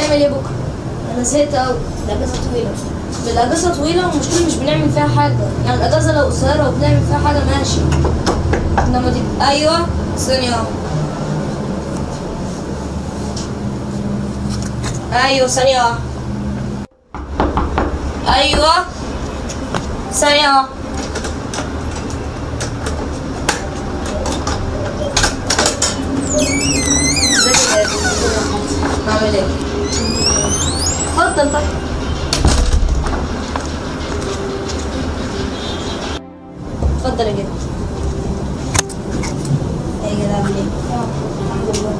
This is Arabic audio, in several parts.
هنعمل ايه بكره؟ انا زهقت قوي. الاجازه طويله. الاجازه طويله والمشكله مش بنعمل فيها حاجه، يعني الاجازه لو قصيره وبنعمل فيها حاجه ماشي، انما دي ايوه ثانيه واحده. ايوه ثانيه واحده. ايوه ثانيه واحده. ازيك يا ابني؟ عامل ايه؟ اتفضل طيب. اتفضل يا جدع. ايه يا جدع عامل ايه؟ الحمد لله.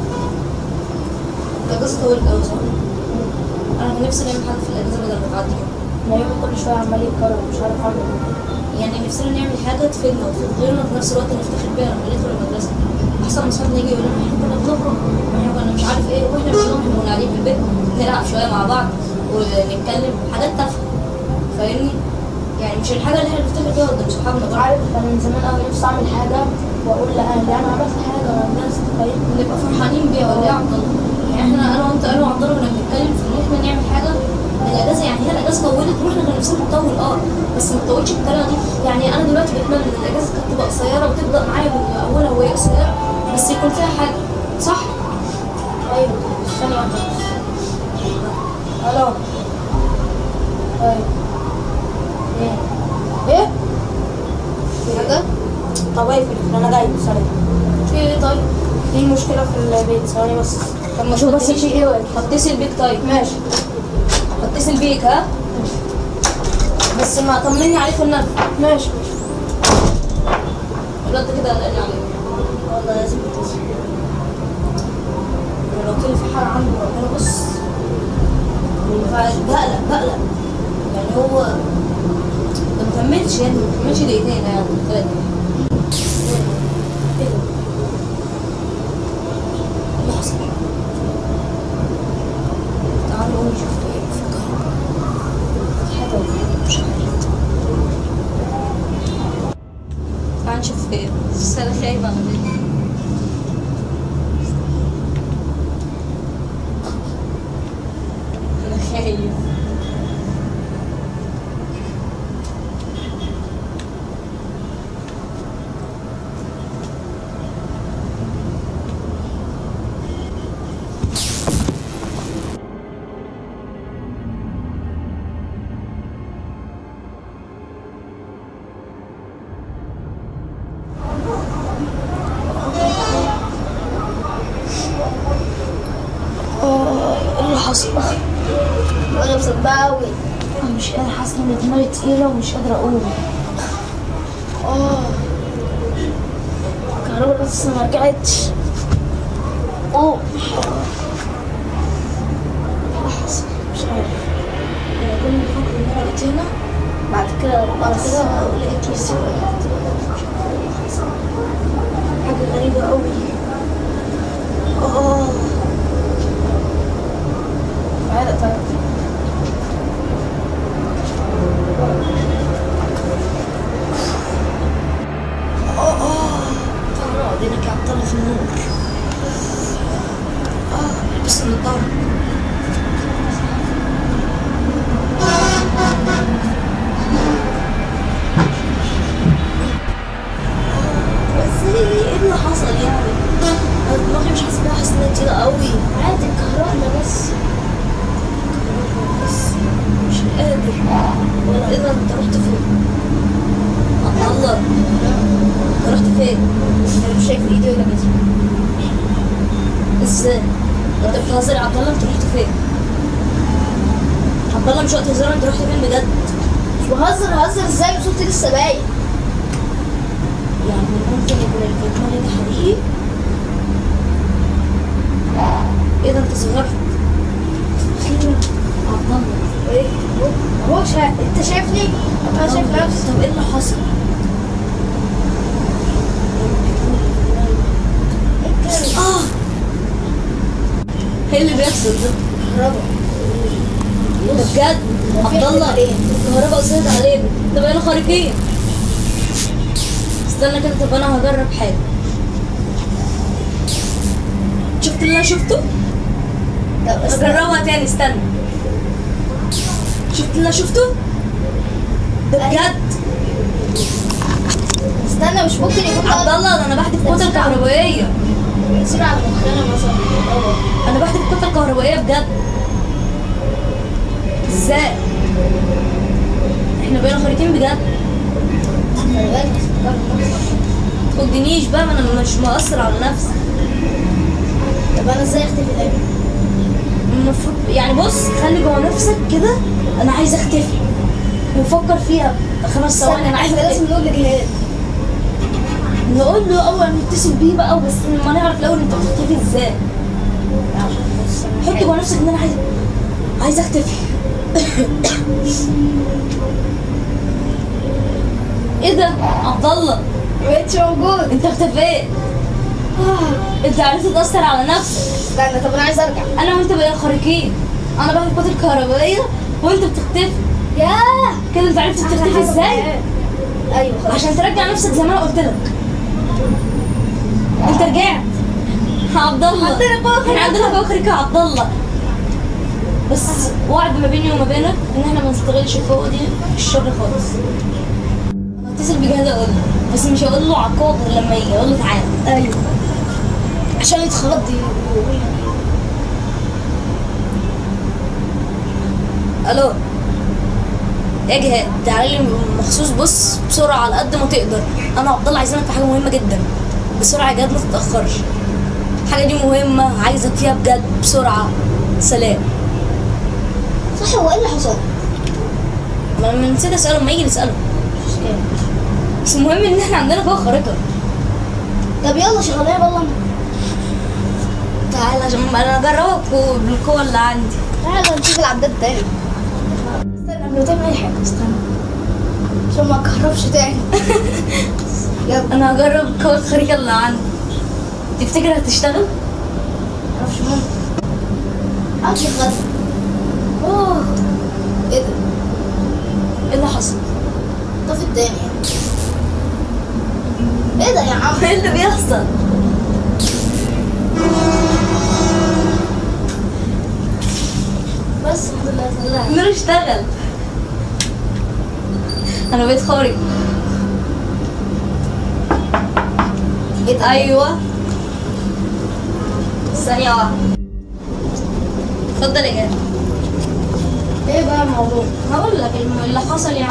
الاجازه طويلة قوي صح؟ انا كان نفسي نعمل حاجه في الاجازه بدل ما تعدي كده. ما يوم كل شويه عمال يتكرر ومش عارف اعمل ايه. يعني نفسنا نعمل حاجه تفيدنا وتفيد غيرنا وفي نفس الوقت نفتخر بيها لما ندخل المدرسه. احسن من صحابنا يجي يقول لنا احنا كنا بنخرج واحنا كنا مش عارف ايه، واحنا بنقول احنا كنا قاعدين في البيت نلعب شويه مع بعض ونتكلم حاجات تافهه. فاهمني؟ يعني مش الحاجه اللي احنا بنفتخر بيها قدام صحابنا برضه. عارف انا من زمان قوي نفسي اعمل حاجه واقول لاهلي انا عملت حاجه والناس تتخيل نبقى فرحانين بيها ولا ايه يا عبد الله؟ يعني انا وانت انا وعبد الله كنا بنتكلم في ان احنا نعمل حاجه الاجازه، يعني هي الاجازه طولت واحنا كان نفسنا تطول بس ما تطولش بالطريقه دي. يعني انا دلوقتي بتمنى ان الاجازه كانت تبقى قصيره وتبدا معايا من اولها وهي قصيره بس يكون فيها حاجه صح؟ ايوه ثانيه واحده. الو. طيب ايه في حاجه؟ طب اقفل انا جاي سلام. في ايه طيب؟ في مشكله في البيت ثواني بس. طب ما شوف بس في ايه واقف. هتصل بيك طيب. ماشي هتصل بيك ها؟ بس ما طمني عليك النبي. ماشي الواد كده قلقني عليك. والله لازم تتصل. لو قلت لي في حاجه عنده ربنا بص بقلق يعني هو ده ما كملش يعني ما كملش دقيقتين يعني 3. ايه ده؟ اللي حصل؟ تعالوا قومي شفتوا ايه في الكهرباء؟ حاجه مش عارف. تعالى نشوف ايه بس انا خايفه على بنتي. انا خايف. ايه اللي حصل؟ انا مصدقه قوي. انا مش قادره، حاسه ان دماغي تقيله ومش قادره اقوم. الكهرباء لسه ما رجعتش. مش عارف. انا كل ما افكر ان انا جيت هنا بعد كده لقيت نفسي وقعت. حاجه غريبه قوي. تعالى طيب. تعالى اقعد هناك يا عبد الله في النور. بس النضاره. بس ايه اللي حصل يعني؟ انا دماغي مش حاسه بيها، حاسه انها تقيله قوي. عادي الكهرباء بس. مش قادر. ولا ايه ده؟ انت رحت فين؟ الله انت رحت فين؟ انا مش شايف ايدي ولا جسمي. ازاي؟ انت بتهزر يا عبد الله؟ انت رحت فين؟ عبد الله مش وقت هزار، انت رحت فين بجد؟ مش بهزر ازاي وصوتي لسه باين. يعني ممكن يكون الفيديو ده حقيقي؟ ايه ده انت صغرت؟ اخيرا عبد الله. ايه هو انت شايفني؟ انا شايف نفسي. طب ايه اللي حصل؟ ايه اللي بيحصل ده؟ كهرباء. ده بجد؟ عبد الله الكهرباء قصرت علينا، ده بقينا خارقين. استنى كده، طب انا هجرب حاجه. شفت اللي انا شفته؟ اجربها تاني، استنى. شفته؟ ده بجد. استنى، مش ممكن يكون عبد الله ده انا بحذف الكتل الكهربائيه. سرعة مخنا مثلا. انا بحذف الكتل الكهربائيه بجد. ازاي؟ احنا بقينا خريطين بجد. خلي بالك متخدنيش بقى، ما انا مش مؤثر على نفسي. طب انا ازاي اختفي الان؟ المفروض يعني بص، خلي جوه نفسك كده انا عايز اختفي، وفكر فيها 5 ثواني. انا عايز لازم اختفي. نقول لجهاد. نقول له اول نتصل بيه بقى، بس ما نعرف الاول انت بتختفي ازاي. حط جوه نفسك ان انا عايز اختفي. ايه ده؟ عبد الله مبقتش موجود. انت اختفيت. انت عرفت تأثر على نفسك. استنى، طب انا عايز ارجع. انا وانت بقينا خارقين. انا بقى الكتل الكهربائيه وانت بتختفي. ياه، كده انت عرفت تختفي ازاي؟ ايوه خلاص. عشان ترجع نفسك زي ما انا قلت لك. انت رجعت. عبد الله احنا عندنا قوة خارقة يا عبد الله. بس وعد ما بيني وما بينك ان احنا ما نستغلش القوة دي في الشر خالص. هتصل بجهاد اقول له، بس مش هقول له على القوة غير لما يجي اقول له تعالى. ايوه، عشان يتخض الو يا جهاد، تعالى لي مخصوص. بص بسرعة على قد ما تقدر. انا عبد الله عايزينك في حاجة مهمة جدا. بسرعة يا جهاد، ما تتأخرش. الحاجة دي مهمة، عايزك فيها بجد بسرعة. سلام. صح، هو ايه اللي حصل؟ ما انا نسيت اسأله، ما يجي نسأله. بس المهم ان احنا عندنا قوة خارقة. طب يلا شغلانه بالله. تعالى عشان انا اجربك بالقوة اللي عندي. تعالى نشوف العداد تاني. استنى قبل ما تعمل اي حاجه، استنى عشان ما اتكهربش تاني. يلا. انا هجرب القوة الخارقة اللي عندي. تفتكر هتشتغل؟ معرفش، ممكن. اكل غدا. اوه، ايه ده؟ ايه اللي حصل؟ طفي التاني. ايه ده يا عم؟ ايه اللي بيحصل؟ بس الحمد لله طلعت. نور اشتغل. انا بقيت خارق. ايه ده؟ ايوه، ثانية واحدة. اتفضل يا جاد. ايه بقى الموضوع؟ هقول لك اللي حصل يعني.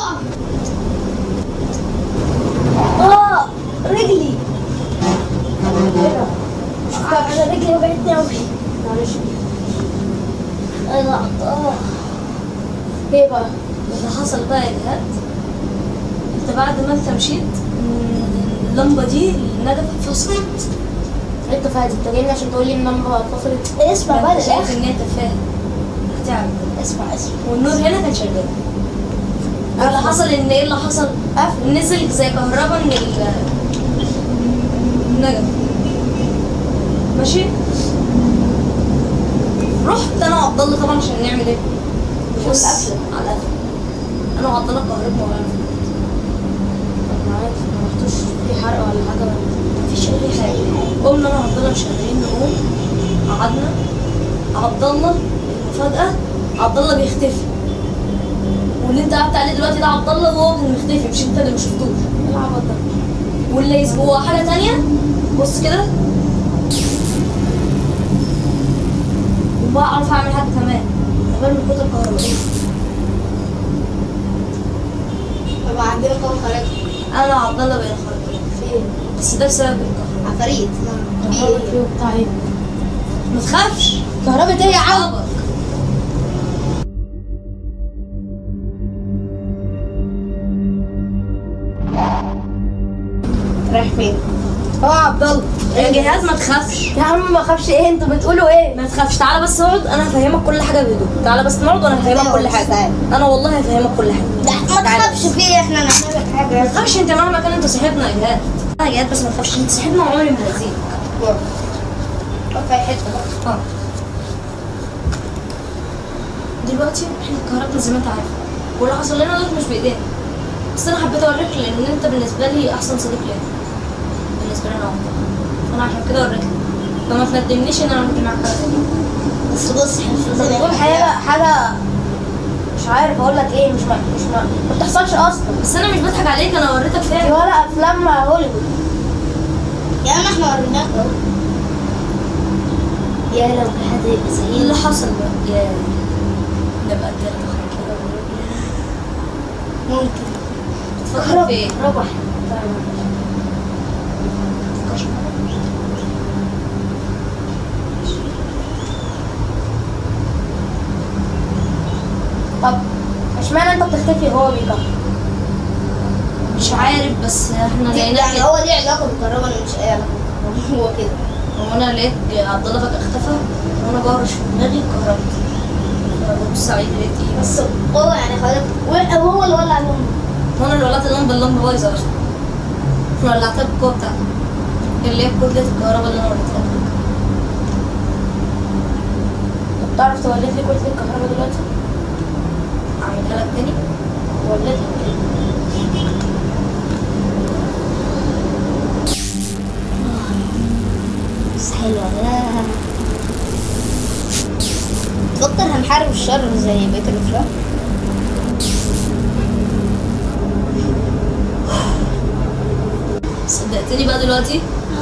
رجلي. ايه ده؟ شفتها، انا رجلي وجعتني اوي. معلش. ايوه. ايه بقى؟ اللي حصل بقى يا جهاد، انت بعد ما انت مشيت اللمبة دي النجفة فصلت. انت فاهم، انت جايني عشان تقول لي ان اللمبه اتفصلت؟ اسمع بقى انت شايف للاخر. ان انت فاهم هتعمل. اسمع. والنور هنا كان شغال. اللي حصل ان ايه اللي حصل؟ نزل زي كهربا من النجف. ماشي. رحت انا وعبد الله طبعا عشان نعمل ايه؟ شوف القفلة. على القفل. انا وعبد الله كهربنا ولا طب معاك، ما رحتوش في حرق ولا حاجه ولا؟ مفيش اي حاجه. قمنا انا وعبد الله مش قادرين نقوم. قعدنا. عبد الله فجأة عبد الله بيختفي. واللي انت قعدت عليه دلوقتي ده عبد الله وهو كان مختفي، مش انت اللي ما شفتوش. ايه العبط ده؟ واللي هو حاجة تانية. بص كده. وبعرف اعمل حاجة كمان. غير من الكتل الكهربائية. طب عندنا قوة خارقة. انا وعبد الله بقينا خارقين. فين؟ بس ده بسبب الكهرباء. عفاريت. كهرباء ايه بتاع ايه؟ ما تخافش. كهرباء ايه يا عم؟ أصحابك. رايح فين؟ هو عبد الله. يا جهاد ما تخافش. يا عم ما اخافش، ايه انتوا بتقولوا ايه؟ ما تخافش، تعالى بس اقعد، انا هفهمك كل حاجه بهدوء. تعالى بس نقعد وانا هفهمك كل حاجه. انا والله هفهمك كل حاجه. لا ما تخافش، في ايه؟ احنا نعمل لك ما حاجه. تخافش، انت مهما كان انت صاحبنا يا جهاد. انا جهاد بس ما تخافش، انت صاحبنا وعمري ما هزيك. في حته بقى. دلوقتي احنا اتكهربنا زي ما انت عارف، واللي حصل لنا دول مش بايدينا. بس انا حبيت اوريك لان انت بالنسبه لي احسن صديق ليا. بالنسبه لي انا عمري. فانا عشان كده اوريك. فما تندمنيش ان انا عملت معاك حاجه. بص بتكون حاجه مش عارف اقول لك ايه، ما بتحصلش اصلا. بس انا مش بضحك عليك، انا وريتك دي فعلا. ولا افلام هوليوود يا عم احنا وريناك اهو. يا لو حد يبقى زي اللي حصل بقى. يا نبقى التالتة كده. ممكن تفكر في ايه؟ ربح. طب اشمعنى انت بتختفي وهو بيكهرب؟ مش عارف، بس احنا لقينا يعني كده. هو ليه علاقه بالكهرباء؟ انا مش اي علاقه بالكهرباء، هو كده. وانا لقيت عبد الله فجأة اختفى، وانا بهرش في دماغي اتكهربت. ببص عليه لقيت ايه؟ بس هو يعني خلاص هو اللي ولع اللمبه. وانا اللي ولعت اللمبة بايظة اصلا. ولعتها بالقوة بتاعتي. اللي هي كتلة الكهرباء اللي انا ولعتها. طب تعرف تولد لي كتله الكهرباء دلوقتي؟ اعملها لك تاني؟ ولدها. بس حلوة ده. تفكر هنحارب الشر زي بقية الأفلام؟ صدقتني بقى دلوقتي؟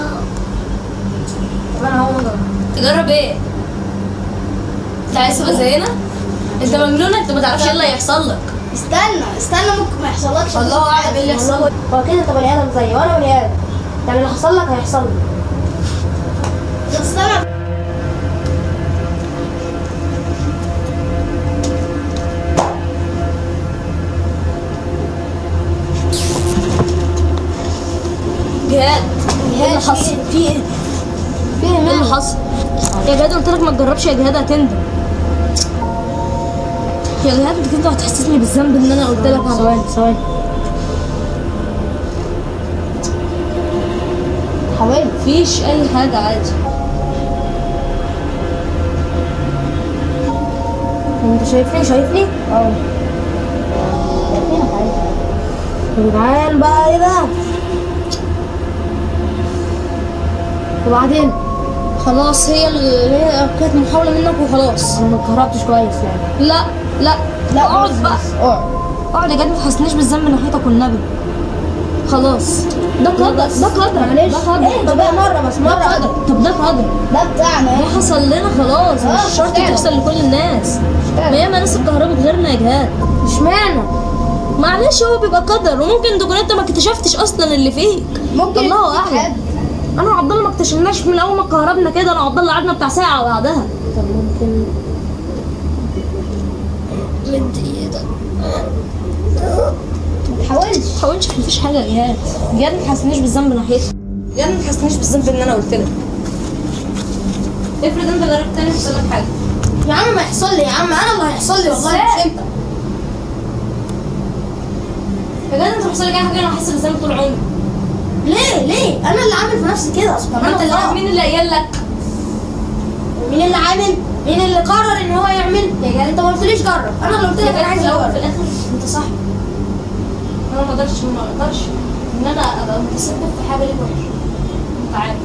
طب أنا هقوم أجرب. تجرب ايه؟ انت عايز تبقى زينا؟ انت مجنون، انت ما تعرفش ايه اللي هيحصل لك. استنى ممكن ما يحصلكش. الله اعلم ايه اللي يحصل لك. هو كده انت بني ادم زيي وانا بني ادم، يعني اللي حصل لك هيحصل لي. طب استنى. جهاد ايه اللي حصل؟ في ايه؟ في ايه اللي حصل؟ يا جهاد قلت لك ما تجربش، يا جهاد هتندم. يا جهاد انت كده هتحسسني بالذنب ان انا قلت لك على ثواني. حاولت. مفيش اي حاجه عادي. انت شايفني؟ اه. يا جدعان بقى ايه ده؟ وبعدين خلاص هي كانت محاوله منك وخلاص. انا ما اتكهربتش كويس يعني. لا اقعد بقى. اقعد يا جدع ما تحسنيش بالذنب ناحيتك والنبي. خلاص ده قدر. معلش. ده قدر. ايه طب مرة بس. طب ده قدر. ده بتاعنا. ده حصل لنا خلاص، مش شرط تحصل لكل الناس. ما ياما ناس اتكهربت غيرنا يا جهاد. اشمعنى؟ معلش هو بيبقى قدر، وممكن تكون انت ما اكتشفتش اصلا اللي فيك. ممكن. الله اعلم. انا وعبد الله ما اكتشفناش من اول ما اتكهربنا كده، انا وعبد الله قعدنا بتاع ساعه بعدها. طب ممكن مد ايدك. ما تحاولش. مفيش حاجه يا جهاد. جهاد ما تحسنيش بالذنب ناحيتي. جهاد ما تحسنيش بالذنب ان انا قلت لك. افرض انت جربت تاني يحصل لك حاجه. يا عم ما يحصل لي، يا عم انا اللي هيحصل لي والله. ازاي؟ يا جدع انت بيحصل لك اي حاجه انا هحس بالذنب طول عمري. ليه؟ انا اللي عامل في نفسي كده اصلا. انت اللي عامل. مين اللي قايل لك؟ مين اللي عامل؟ مين اللي قرر ان هو يعمل؟ يعني انت ما قلتليش جرب، انا اللي قلت لك انا عايز في اجرب. الاخر انت صح. انا ما اقدرش ان انا ابقى متسبب في حاجه ليك وحشه. انت عارف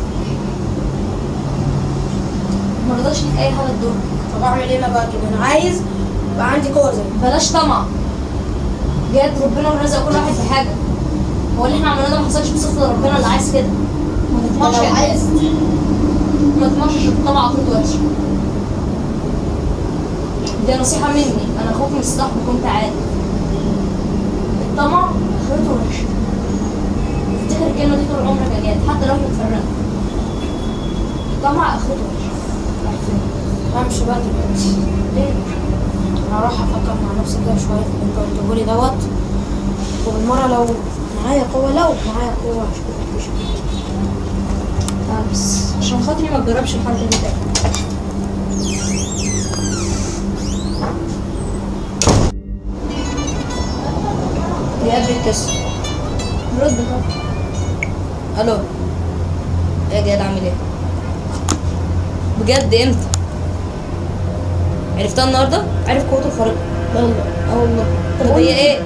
ما اقدرش ليك اي حاجه تضر. طب اعمل ايه انا بقى كده؟ انا عايز يبقى عندي قوه زي بلاش طمع. جد ربنا رزق كل واحد في حاجه. هو اللي احنا عملناه ده ما حصلش بصفه ربنا اللي عايز كده. ما تطمعش يا عايز. ما تطمعش عشان الطمع عقلته وحشه. دي نصيحه مني، انا اخوك من الصح وكنت عادي. الطمع اخرته وحشه. افتكر الكلمه دي طول عمرك يا جاد، حتى لو متفرقه. الطمع اخرته وحشه. امشي بقى دلوقتي. ليه؟ انا هروح افكر مع نفسي كده شويه في اللي انت قلته لي دوت، وبالمره لو معايا قوه هشوف مش بس عشان خاطري ما تجربش الحركه دي تاني. جهاد بيتصل. رد طبعا. الو يا جهاد عامل ايه؟ بجد امتى؟ عرفتها النهارده؟ عرف قوته الخارقه. لا والله. اه والله. طب هي ايه؟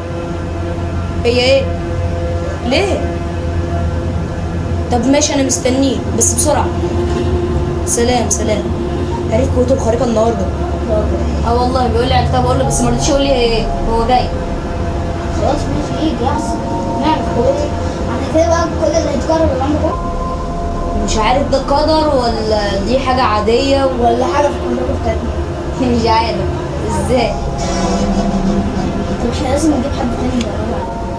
ليه؟ طب ماشي انا مستنيه بس بسرعه. سلام. عرفت قوته الخارقه النهارده. اه والله بيقول لي على الكتاب، اقول له بس ما رضيتش يقول لي ايه هو جاي. خلاص ماشي يجي احسن نعرف قوته. على كده بقى كل اللي هيتكرر اللي عنده قوة. مش عارف ده قدر ولا دي حاجه عاديه ولا حاجة في الكمبيوتر بتاعتنا. مش عارف ازاي. طب احنا لازم نجيب حد تاني يجربها.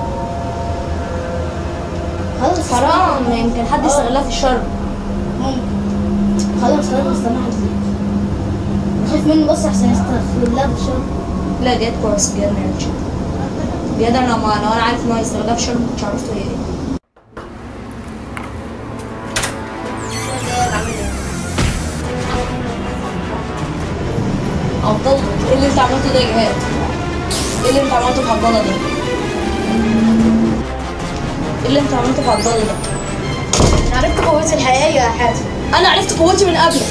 خلاص حرام، يمكن حد يستغلها في الشر. ممكن. خلاص نستنى حد تاني. نخاف منه بس احسن يستغلها في الشر. لا ديت كويس بجد، ما يعملش بجد. انا لو انا عارف ان هو يستغلها في الشر ما كنتش عرفت هي ايه. عبد الله، ايه اللي انت عملته ده يا جهاد؟ ايه اللي انت عملته في عبد الله ده؟ ايه اللي انت عملته في عبد الله ده؟ انا عرفت قوتي الحقيقية يا حاتم. انا عرفت قوتي من قبلك.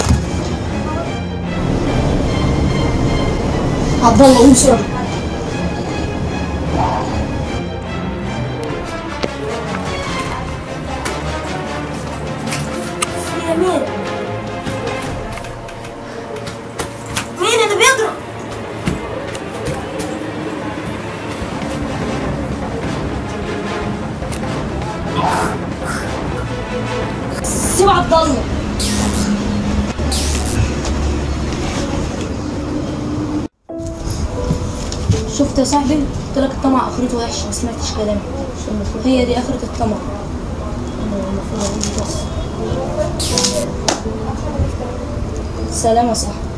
عبد الله قوم بسرعه. مين اللي بيضرب؟ سيب عبد الله. شفت يا صاحبي؟ قلت لك الطمع اخرته وحشه، ما سمعتش كلامي. هي دي اخره الطمع. سلام يا صاحبي.